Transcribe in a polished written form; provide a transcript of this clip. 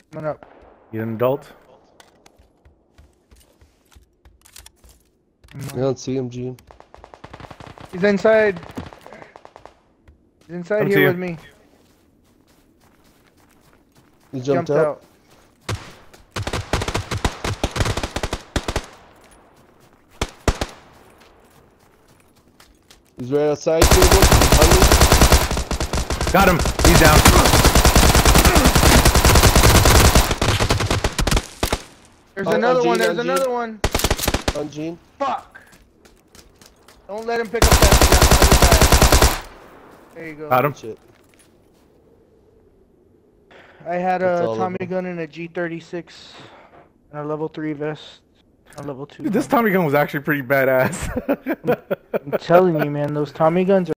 Coming up. You an adult? I don't see him, Gene. He's inside. He's inside Come to here you. with me. He jumped out. He's right outside, Cable. Got him. He's down. There's On another Gene, one. There's on Gene. another one. On Gene. Fuck. Don't let him pick up that other guy. There you go. Got him. Shit. I had That's a all of Tommy them. gun and a G36 and a level 3 vest. A level 2. Dude, this Tommy gun was actually pretty badass. I'm telling you, man, those Tommy guns are